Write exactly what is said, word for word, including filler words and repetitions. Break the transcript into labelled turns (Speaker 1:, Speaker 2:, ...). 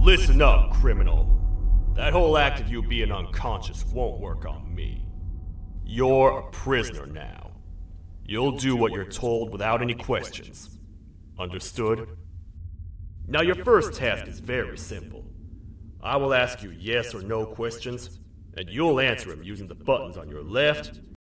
Speaker 1: Listen up, criminal. That whole act of you being unconscious won't work on me. You're a prisoner now. You'll do what you're told without any questions. Understood? Now your first task is very simple. I will ask you yes or no questions, and you'll answer them using the buttons on your left